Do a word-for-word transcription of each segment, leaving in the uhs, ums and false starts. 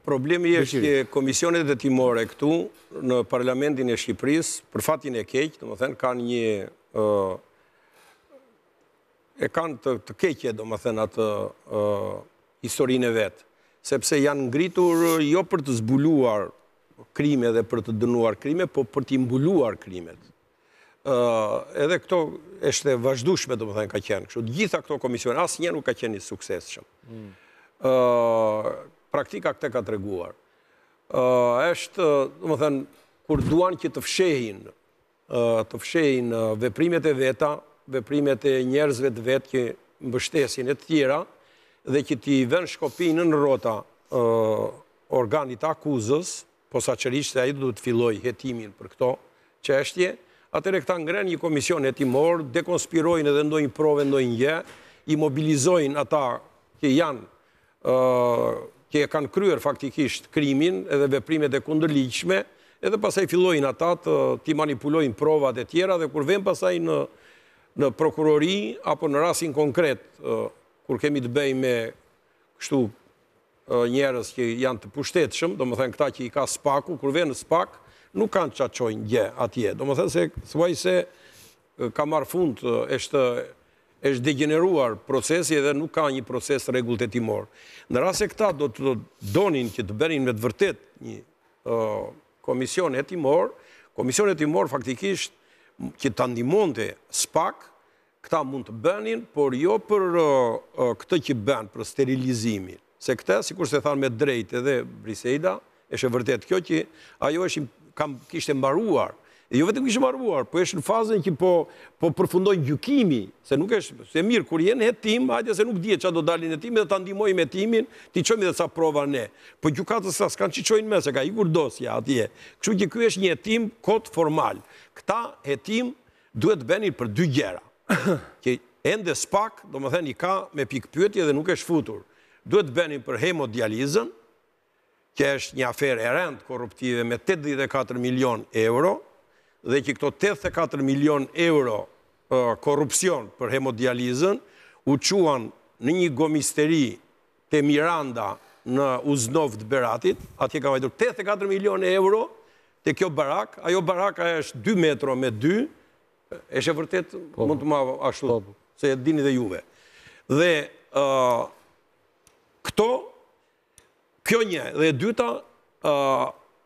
Problemi është që komisionet hetimore këtu në Parlamentin e Shqipërisë, për fatin e keq, domethënë kanë një e kanë të, të keqe domethënë atë historinë e vet, sepse janë ngritur jo për të zbuluar krime dhe për të dënuar krime, po për të mbuluar krimet. Uh, edhe këto është e vazhdueshme, domethënë ka qenë kështu. Gjitha këto komisione asnjë nuk ka qenë i suksesshëm. Mm. Uh, praktika këtë ka treguar. Uh, është, domethënë, kur duan që të fshehin, uh, të fshehin uh, veprimet e veta, veprimet e njerëzve të vetë që mbështesin e të tjera, dhe që t'i vënë shkopin në rrota uh, organit akuzës, posaçërisht se ai do të fillojë hetimin për këto çështje. Atëre këta ngrenë një komision hetimor, dekonspirojnë edhe ndonjë prove, ndonjë gjë, i mobilizojnë ata që janë, uh, që e kanë kryer faktikisht krimin edhe veprimet e kundërligjshme, edhe pasaj fillojnë ata të t'i manipulojnë provat e tjera, dhe kur vjen pasaj në, në prokurori, apo në rastin konkret, uh, kur kemi të bëjmë me kështu uh, njerëz që janë të pushtetshëm, domethënë këta që i ka spaku, kur vjen në spak, nuk kanë që qojnë gjë atje. Do më thënë se thuaj se ka marrë fund, është, është degeneruar procesi edhe nuk ka një proces rregull hetimor. Në rast se këta do të donin që të bënin me të vërtet një uh, komision hetimor, komision hetimor faktikisht që të ndihmonte spak, këta mund të bënin, por jo për uh, këtë që bën, për sterilizimin. Se këta, sikur se thanë me drejt edhe Briseida, është vërtet kjo që ajo është kam kishte mbaruar, e jo vetëm kishte mbaruar, po është në fazën që po, po përfundojnë gjykimi, se nuk është, se mirë, kur jenë hetim, hajde se nuk dje që do dalin hetim, dhe ta ndihmojmë hetimin, ti qojmë dhe ca prova ne. Po gjykatës sa s'kanë që qojnë me, se ka ikur dosja atje. Kështu që ky është një hetim kod formal. Këta hetim duhet bënin për dy gjëra. Që ende spak, do më thënë i ka me pikë pyetje dhe nuk është futur. Duhet bënin për hemodializën, që është një aferë e rëndë korruptive me tetëdhjetë e katër milion euro, dhe që këto tetëdhjetë e katër milion euro uh, korrupsion për hemodializën u quan në një gomisteri te Miranda në Uznov të Beratit, atje ka vajtur tetëdhjetë e katër milion euro te kjo barak, ajo baraka është dy metro me dy, është e vërtet po, mund të ma ashtu, po, se e dini dhe juve. Dhe uh, këto kjo një, dhe dyta, uh,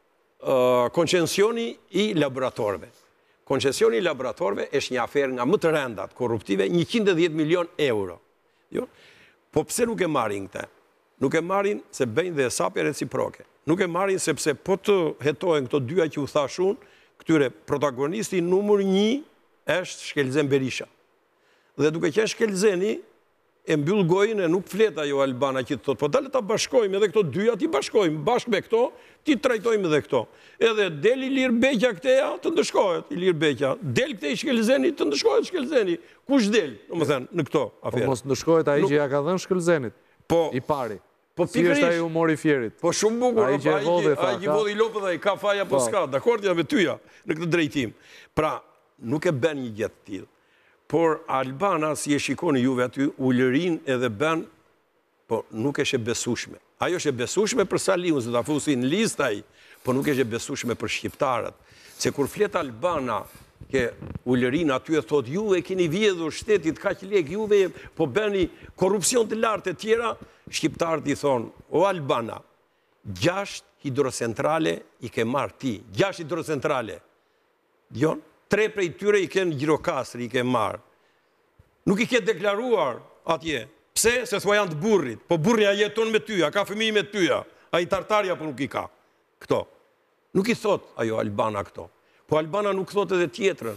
uh, koncensioni i laboratorëve. Koncensioni i laboratorëve është një aferë nga më të rëndat korruptive, njëqind e dhjetë milion euro. Jo? Po pse nuk e marrin këte? Nuk e marrin se bëjnë dhe hesapje reciproke. Nuk e marrin sepse po të hetohen këto dyja që u thashun, këtyre protagonisti numër një është Shkelzen Berisha. Dhe duke qenë Shkelzeni, e mbyll gojën e nuk flet ajo Albana që të thotë, po dalë ta bashkojmë edhe këto dyja, ti bashkojmë, bashkë me këto, ti trajtojmë edhe këto. Edhe del Ilir Beqja këteja, të ndëshkohet Ilir Beqja. Del këte i Shkelzeni, të ndëshkohet Shkelzeni. Kush del, domethënë, në këto afere? Po mos ndëshkohet ai që ja ka dhënë Shkelzenit, i pari. Po si është ai humori i Fierit? Po shumë bukur, ai që vodhi lopë dhe ka faja po s'ka, dakord, jam me tyja në këtë drejtim. Pra, nuk e bën një gjë të tillë. Por Albana, si e shikoni juve aty, ullërin edhe ben, po nuk është e besueshme. Ajo është e besueshme për Saliun, se ta fusin listaj, po nuk është e besueshme për shqiptarët. Se kur flet Albana, ke ullërin aty e thot, juve keni vjedhur shtetit kaq lek, juve po bëni korrupsion të lartë e tjera, shqiptarët i thonë, o Albana, gjasht hidrocentrale i ke marrë ti, gjasht hidrocentrale. Dion? Tre prej tyre i kenë Gjirokastri, i kenë marë. Nuk i ke deklaruar atje. Pse? Se thua janë të burrit. Po burri a jeton me tyja, ka fëmijë me tyja. A i tartarja po nuk i ka. Këto. Nuk i thot ajo Albana këto. Po Albana nuk thot edhe tjetrën.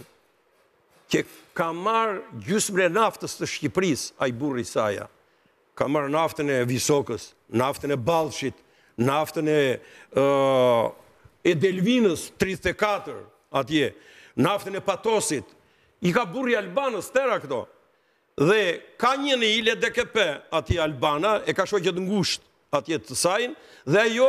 Që ka marë gjysmën e naftës të Shqipërisë, a i burri saja. Ka marë naftën e Visokës, naftën e Ballshit, naftën e, uh, e Delvinës, tridhjetë e katër, atje. Naftën e Patosit, i ka burri Albanës, tëra këto. Dhe ka një në ile D K P ati Albana, e ka shoqet ngusht atje të sajnë, dhe ajo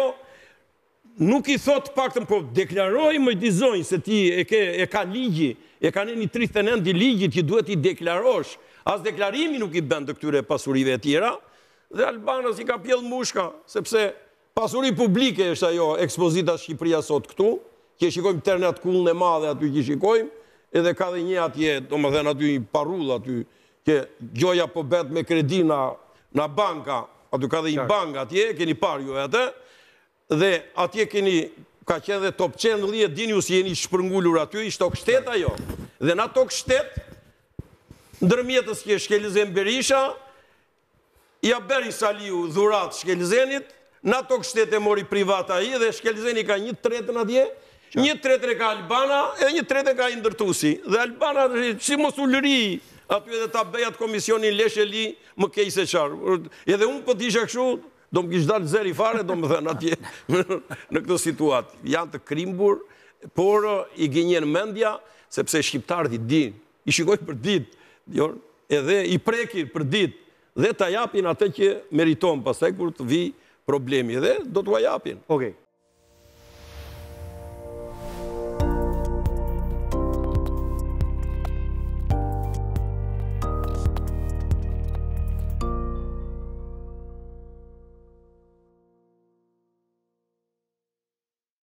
nuk i thot paktën, po deklaroj më dizojnë se ti e, ke, e ka ligji, e ka në një tridhjetë e nëntë i ligjit që duhet i deklarosh, as deklarimi nuk i bën të këtyre pasurive e tjera, dhe Albanës i ka pjell mushka, sepse Pasuri publike është ajo ekspozita Shqipëria sot këtu, që shikojmë internet kullën e madhe aty që shikojmë, edhe ka dhe një atje, do më thënë aty një parull aty, që gjoja po bet me kredina në banka, aty ka dhe një banka atje, keni par ju e atë, dhe atje keni, ka qenë dhe top qendli e dini ju si jeni shpërngullur aty, ishtë tok shtet ajo. Dhe në tok shtet, ndërmjetës që Shkelizem Berisha, ja beri Saliu dhurat Shkelizenit, në tok shtet e mori privata i, dhe Shkelizeni ka një tretën atje, një tretën e ka Albana, edhe një tretën ka Indërtusi. Dhe Albana, si mos u lëri, aty edhe ta bejat komisionin Leshe Li, më kej se qarë. Edhe unë po t'isha këshu, do më kishë dalë zeri fare, do më thënë atje, në këtë situatë. Janë të krimbur, por i gjenjen mendja, sepse shqiptarët i din, i shikoj për dit, edhe i prekin për dit, dhe ta japin atë që meriton, pastaj kur të vi problemi, dhe do t'ua japin. Okej.